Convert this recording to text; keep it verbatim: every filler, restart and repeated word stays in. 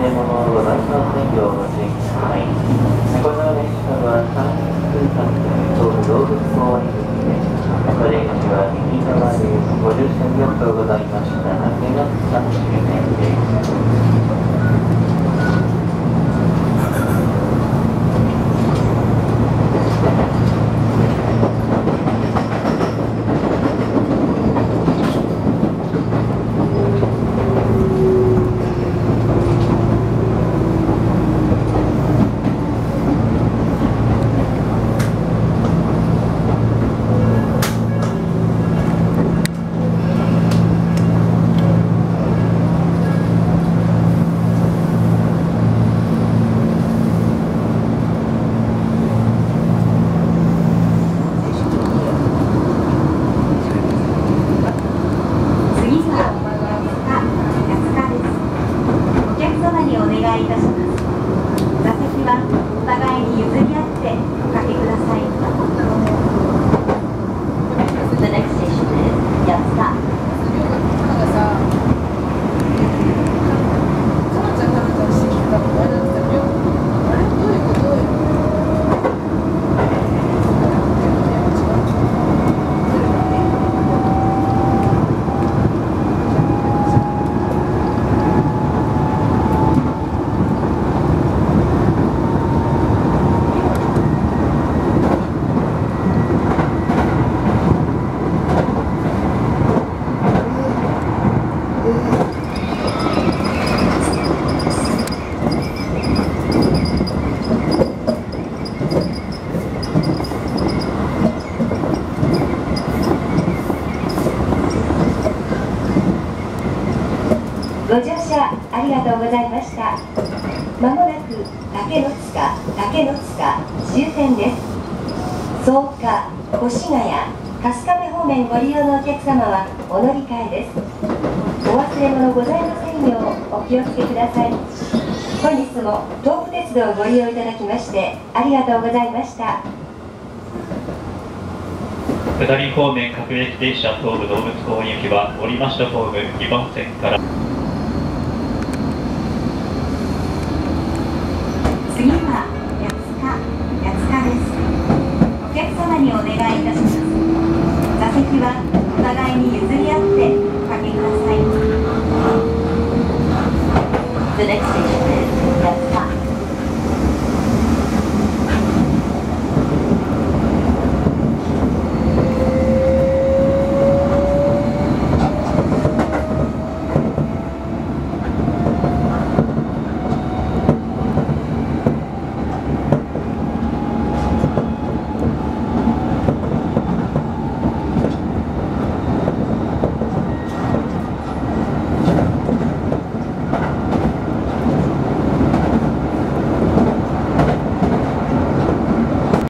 れ物をございませんようご注意ください。この列車は三陸間東武動物公園行きです。お出口は右側です。ご乗車ありがとうございました。明けましてさんじゅうねんです。 ご乗車ありがとうございました。まもなく竹の塚、竹の塚終点です。草加、越谷、春日部方面ご利用のお客様はお乗り換えです。お忘れ物ございませんようお気をつけください。本日も東武鉄道をご利用いただきましてありがとうございました。 下り方面各駅停車東武動物公園行きは降りましたホームにばん線から